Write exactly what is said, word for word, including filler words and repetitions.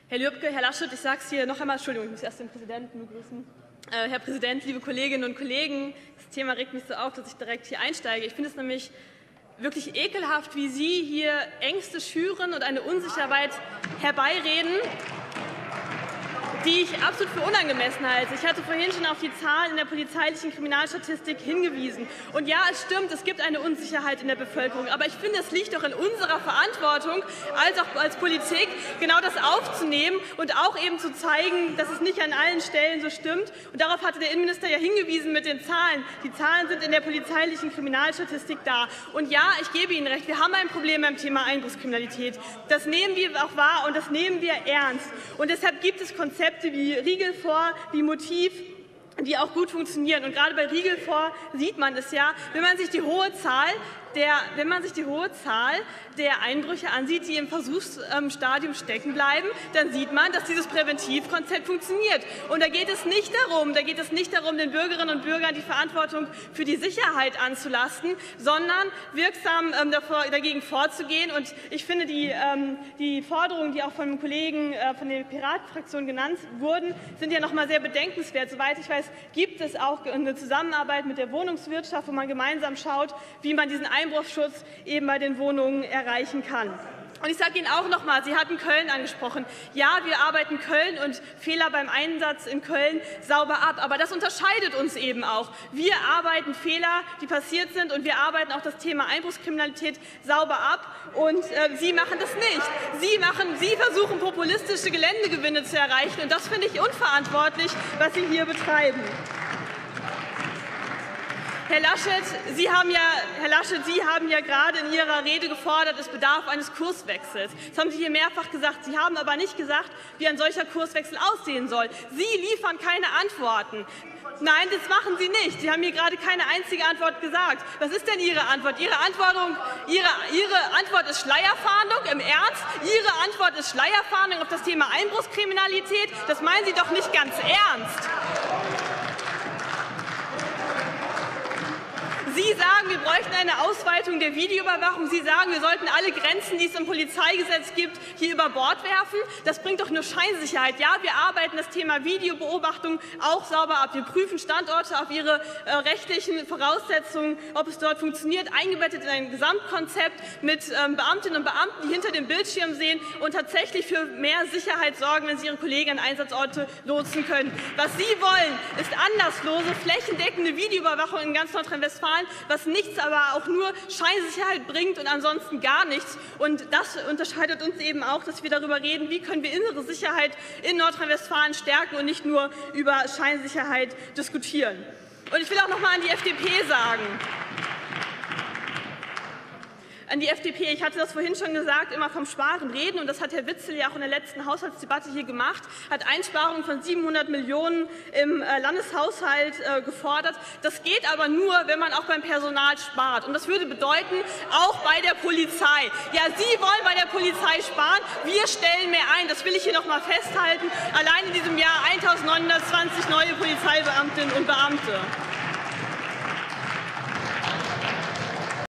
Herr Lübke, Herr Laschet, ich sage es hier noch einmal, Entschuldigung, ich muss erst den Präsidenten begrüßen. Äh, Herr Präsident, liebe Kolleginnen und Kollegen, das Thema regt mich so auf, dass ich direkt hier einsteige. Ich finde es nämlich wirklich ekelhaft, wie Sie hier Ängste schüren und eine Unsicherheit herbeireden, die ich absolut für unangemessen halte. Ich hatte vorhin schon auf die Zahlen in der polizeilichen Kriminalstatistik hingewiesen. Und ja, es stimmt, es gibt eine Unsicherheit in der Bevölkerung. Aber ich finde, es liegt doch in unserer Verantwortung, als auch als Politik, genau das aufzunehmen und auch eben zu zeigen, dass es nicht an allen Stellen so stimmt. Und darauf hatte der Innenminister ja hingewiesen mit den Zahlen. Die Zahlen sind in der polizeilichen Kriminalstatistik da. Und ja, ich gebe Ihnen recht, wir haben ein Problem beim Thema Einbruchskriminalität. Das nehmen wir auch wahr und das nehmen wir ernst. Und deshalb gibt es Konzepte wie Riegel vor, wie Motiv, die auch gut funktionieren. Und gerade bei Riegel vor sieht man es ja, wenn man sich die hohe Zahl der, wenn man sich die hohe Zahl der Einbrüche ansieht, die im Versuchsstadium stecken bleiben, dann sieht man, dass dieses Präventivkonzept funktioniert. Und da geht es nicht darum, da geht es nicht darum, den Bürgerinnen und Bürgern die Verantwortung für die Sicherheit anzulasten, sondern wirksam ähm, davor, dagegen vorzugehen. Und ich finde, die, ähm, die Forderungen, die auch von den Kollegen äh, von der Piratenfraktion genannt wurden, sind ja noch mal sehr bedenkenswert. Soweit ich weiß, gibt es auch eine Zusammenarbeit mit der Wohnungswirtschaft, wo man gemeinsam schaut, wie man diesen Einbruchsschutz eben bei den Wohnungen erreichen kann. Und ich sage Ihnen auch noch mal, Sie hatten Köln angesprochen. Ja, wir arbeiten Köln und Fehler beim Einsatz in Köln sauber ab. Aber das unterscheidet uns eben auch. Wir arbeiten Fehler, die passiert sind, und wir arbeiten auch das Thema Einbruchskriminalität sauber ab. Und äh, Sie machen das nicht. Sie, machen, Sie versuchen, populistische Geländegewinne zu erreichen. Und das finde ich unverantwortlich, was Sie hier betreiben. Herr Laschet, Sie haben ja, Herr Laschet, Sie haben ja gerade in Ihrer Rede gefordert, es bedarf eines Kurswechsels. Das haben Sie hier mehrfach gesagt. Sie haben aber nicht gesagt, wie ein solcher Kurswechsel aussehen soll. Sie liefern keine Antworten. Nein, das machen Sie nicht. Sie haben mir gerade keine einzige Antwort gesagt. Was ist denn Ihre Antwort? Ihre, Antwortung, Ihre, Ihre Antwort ist Schleierfahndung? Im Ernst? Ihre Antwort ist Schleierfahndung auf das Thema Einbruchskriminalität? Das meinen Sie doch nicht ganz ernst. Sie sagen, wir bräuchten eine Ausweitung der Videoüberwachung. Sie sagen, wir sollten alle Grenzen, die es im Polizeigesetz gibt, hier über Bord werfen. Das bringt doch nur Scheinsicherheit. Ja, wir arbeiten das Thema Videobeobachtung auch sauber ab. Wir prüfen Standorte auf ihre äh, rechtlichen Voraussetzungen, ob es dort funktioniert, eingebettet in ein Gesamtkonzept mit ähm, Beamtinnen und Beamten, die hinter dem Bildschirm sehen und tatsächlich für mehr Sicherheit sorgen, wenn sie ihre Kollegen an Einsatzorte lotsen können. Was Sie wollen, ist anlasslose, flächendeckende Videoüberwachung in ganz Nordrhein-Westfalen, was nichts, aber auch nur Scheinsicherheit bringt und ansonsten gar nichts. Und das unterscheidet uns eben auch, dass wir darüber reden, wie können wir innere Sicherheit in Nordrhein-Westfalen stärken und nicht nur über Scheinsicherheit diskutieren. Und ich will auch noch mal an die F D P sagen, an die F D P, ich hatte das vorhin schon gesagt, immer vom Sparen reden, und das hat Herr Witzel ja auch in der letzten Haushaltsdebatte hier gemacht, hat Einsparungen von siebenhundert Millionen im Landeshaushalt gefordert. Das geht aber nur, wenn man auch beim Personal spart. Und das würde bedeuten, auch bei der Polizei. Ja, Sie wollen bei der Polizei sparen, wir stellen mehr ein. Das will ich hier noch mal festhalten. Allein in diesem Jahr eintausendneunhundertzwanzig neue Polizeibeamtinnen und Beamte.